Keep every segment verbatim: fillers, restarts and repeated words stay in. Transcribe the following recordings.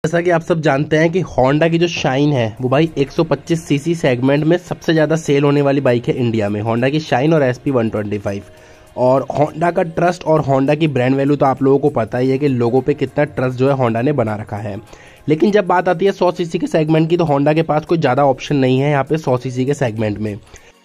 जैसा कि आप सब जानते हैं कि होंडा की जो शाइन है वो भाई एक सौ पच्चीस सीसी सेगमेंट में सबसे ज़्यादा सेल होने वाली बाइक है इंडिया में। होंडा की शाइन और एसपी वन ट्वेंटी फाइव। और होंडा का ट्रस्ट और होंडा की ब्रांड वैल्यू तो आप लोगों को पता ही है कि लोगों पे कितना ट्रस्ट जो है होंडा ने बना रखा है। लेकिन जब बात आती है सौ सीसी के सेगमेंट की तो होंडा के पास कोई ज़्यादा ऑप्शन नहीं है यहाँ पे सौ सीसी के सेगमेंट में।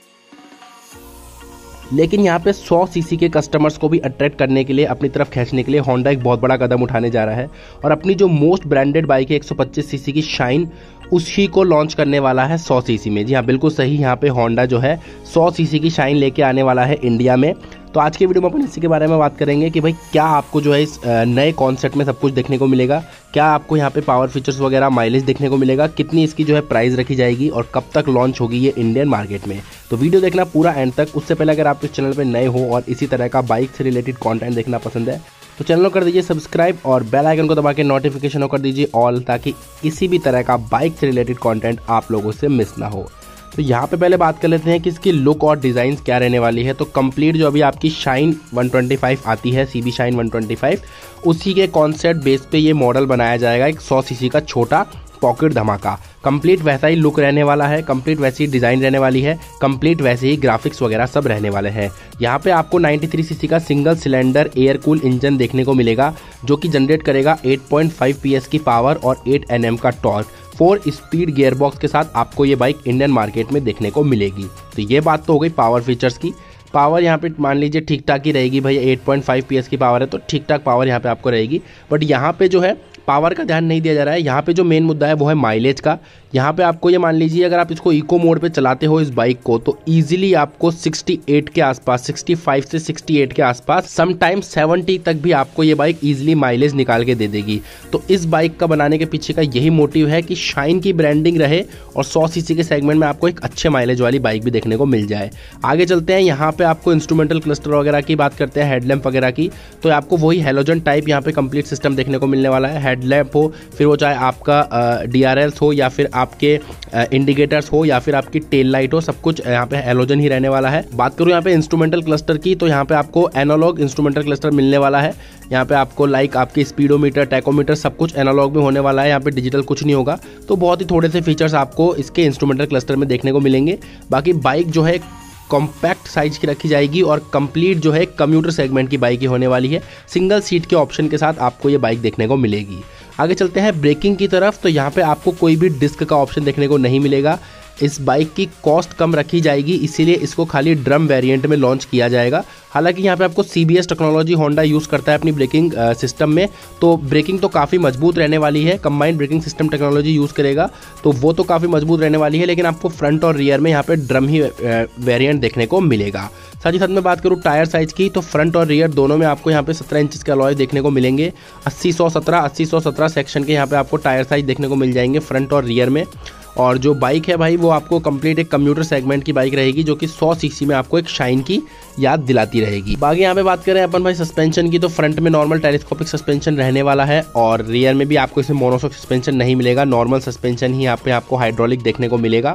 लेकिन यहाँ पे सौ सीसी के कस्टमर्स को भी अट्रैक्ट करने के लिए, अपनी तरफ खींचने के लिए होंडा एक बहुत बड़ा कदम उठाने जा रहा है और अपनी जो मोस्ट ब्रांडेड बाइक है एक सौ पच्चीस सीसी की शाइन, उसी को लॉन्च करने वाला है सौ सीसी में। जी हाँ, बिल्कुल सही, यहाँ पे होंडा जो है सौ सीसी की शाइन लेके आने वाला है इंडिया में। तो आज के वीडियो में अपन इसी के बारे में बात करेंगे कि भाई क्या आपको जो है इस नए कॉन्सेप्ट में सब कुछ देखने को मिलेगा, क्या आपको यहाँ पे पावर फीचर्स वगैरह, माइलेज देखने को मिलेगा, कितनी इसकी जो है प्राइस रखी जाएगी और कब तक लॉन्च होगी ये इंडियन मार्केट में। तो वीडियो देखना पूरा एंड तक। उससे पहले अगर आप इस चैनल पर नए हो और इसी तरह का बाइक से रिलेटेड कॉन्टेंट देखना पसंद है तो चैनल को कर दीजिए सब्सक्राइब और बेल आइकन को दबा के नोटिफिकेशन कर दीजिए ऑल, ताकि किसी भी तरह का बाइक से रिलेटेड कंटेंट आप लोगों से मिस ना हो। तो यहाँ पे पहले बात कर लेते हैं कि इसकी लुक और डिज़ाइन क्या रहने वाली है। तो कंप्लीट जो अभी आपकी शाइन वन ट्वेंटी फाइव आती है, CB Shine one twenty five, उसी के कॉन्सेप्ट बेस पे ये मॉडल बनाया जाएगा, एक सौ सीसी का छोटा पॉकेट धमाका। कंप्लीट वैसा ही लुक रहने वाला है, कंप्लीट वैसी डिज़ाइन रहने वाली है, कंप्लीट वैसे ही ग्राफिक्स वगैरह सब रहने वाले हैं। यहाँ पे आपको तिरानवे सीसी का single cylinder air cool engine देखने को मिलेगा जो कि जनरेट करेगा आठ पॉइंट पाँच पीएस की पावर और आठ एनएम का टॉर्क। फोर स्पीड गियरबॉक्स के साथ आपको ये बाइक इंडियन मार्केट में देखने को मिलेगी। तो ये बात तो हो गई पावर फीचर्स की। पावर यहाँ पे मान लीजिए ठीक ठाक ही रहेगी भाई, आठ पॉइंट पाँच पीएस की पावर है तो ठीक ठाक पावर यहाँ पे आपको रहेगी। बट यहाँ पे जो है पावर का ध्यान नहीं दिया जा रहा है, यहाँ पे जो मेन मुद्दा है वो है माइलेज का। यहाँ पे आपको ये मान लीजिए अगर आप इसको इको मोड पे चलाते हो इस बाइक को तो इजीली आपको अड़सठ के आसपास, पैंसठ से अड़सठ के आसपास, समटाइम्स सत्तर तक भी आपको ये बाइक इजीली माइलेज निकाल के दे देगी। तो इस बाइक का बनाने के पीछे का यही मोटिव है कि शाइन की ब्रांडिंग रहे और सौ सीसी के सेगमेंट में आपको एक अच्छे माइलेज वाली बाइक भी देखने को मिल जाए। आगे चलते हैं, यहाँ पे आपको इंस्ट्रूमेंटल क्लस्टर वगैरह की बात करते हैं, हेडलैम्प वगैरह की, तो आपको वही हेलोजन टाइप यहाँ पे कंप्लीट सिस्टम देखने को मिलने वाला है। हेडलैम्प हो, फिर वो चाहे आपका डी आर एल्स हो या फिर आपके इंडिकेटर्स हो या फिर आपकी टेल लाइट हो, सब कुछ यहाँ पे हेलोजन ही रहने वाला है। बात करूँ यहाँ पे इंस्ट्रूमेंटल क्लस्टर की तो यहाँ पे आपको एनालॉग इंस्ट्रूमेंटल क्लस्टर मिलने वाला है। यहाँ पे आपको लाइक आपकी स्पीडोमीटर, टैकोमीटर सब कुछ एनालॉग में होने वाला है, यहाँ पे डिजिटल कुछ नहीं होगा। तो बहुत ही थोड़े से फीचर्स आपको इसके इंस्ट्रूमेंटल क्लस्टर में देखने को मिलेंगे। बाकी बाइक जो है कॉम्पैक्ट साइज की रखी जाएगी और कंप्लीट जो है कम्यूटर सेगमेंट की बाइक ही होने वाली है। सिंगल सीट के ऑप्शन के साथ आपको ये बाइक देखने को मिलेगी। आगे चलते हैं ब्रेकिंग की तरफ, तो यहाँ पे आपको कोई भी डिस्क का ऑप्शन देखने को नहीं मिलेगा। इस बाइक की कॉस्ट कम रखी जाएगी, इसीलिए इसको खाली ड्रम वेरिएंट में लॉन्च किया जाएगा। हालांकि यहाँ पे आपको सीबीएस टेक्नोलॉजी होंडा यूज़ करता है अपनी ब्रेकिंग सिस्टम में, तो ब्रेकिंग तो काफ़ी मजबूत रहने वाली है। Combined braking system technology use करेगा तो वो तो काफ़ी मजबूत रहने वाली है, लेकिन आपको फ्रंट और रियर में यहाँ पे ड्रम ही वेरिएंट देखने को मिलेगा। साथ ही साथ में बात करूँ टायर साइज़ की तो फ्रंट और रियर दोनों में आपको यहाँ पे सत्रह इंच के अलॉय देखने को मिलेंगे। अस्सी सौ सत्रह अस्सी सौ सत्रह सेक्शन के यहाँ पे आपको टायर साइज देखने को मिल जाएंगे फ्रंट और रियर में। और जो बाइक है भाई वो आपको कंप्लीट एक कम्यूटर सेगमेंट की बाइक रहेगी जो कि सौ सीसी में आपको एक शाइन की याद दिलाती रहेगी। बाकी यहाँ पे बात करें अपन भाई सस्पेंशन की तो फ्रंट में नॉर्मल टेलीस्कोपिक सस्पेंशन रहने वाला है और रियर में भी आपको इसमें मोनोशॉक सस्पेंशन नहीं मिलेगा, नॉर्मल सस्पेंशन ही यहाँ पे आपको हाइड्रोलिक देखने को मिलेगा।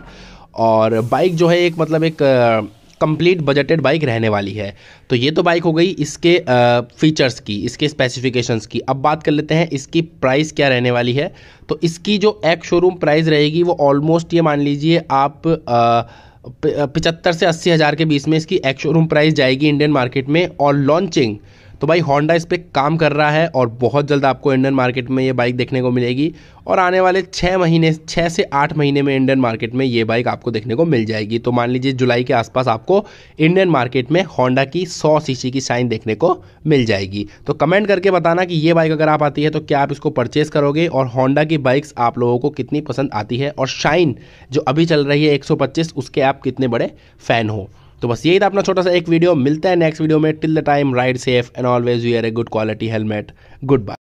और बाइक जो है एक मतलब एक कंप्लीट बजटेड बाइक रहने वाली है। तो ये तो बाइक हो गई इसके फीचर्स की, इसके स्पेसिफिकेशंस की। अब बात कर लेते हैं इसकी प्राइस क्या रहने वाली है। तो इसकी जो एक शोरूम प्राइस रहेगी वो ऑलमोस्ट ये मान लीजिए आप पचहत्तर से अस्सी हज़ार के बीच में इसकी एक शोरूम प्राइस जाएगी इंडियन मार्केट में। और लॉन्चिंग तो भाई होंडा इस पर काम कर रहा है और बहुत जल्द आपको इंडियन मार्केट में ये बाइक देखने को मिलेगी और आने वाले छः महीने छः से आठ महीने में इंडियन मार्केट में ये बाइक आपको देखने को मिल जाएगी। तो मान लीजिए जुलाई के आसपास आपको इंडियन मार्केट में होंडा की सौ सीसी की शाइन देखने को मिल जाएगी। तो कमेंट करके बताना कि ये बाइक अगर आप आती है तो क्या आप इसको परचेस करोगे और होंडा की बाइक्स आप लोगों को कितनी पसंद आती है और शाइन जो अभी चल रही है एक सौ पच्चीस उसके आप कितने बड़े फ़ैन हो। तो बस यही था अपना छोटा सा एक वीडियो। मिलता है नेक्स्ट वीडियो में। Till the time ride safe and always wear a good quality helmet. Good bye.